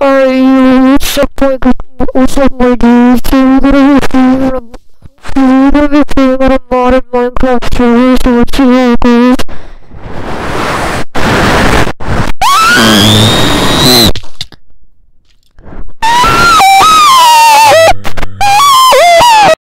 what's up, my dude? So we're gonna be seeing what a modded Minecraft series, so let's see how it goes.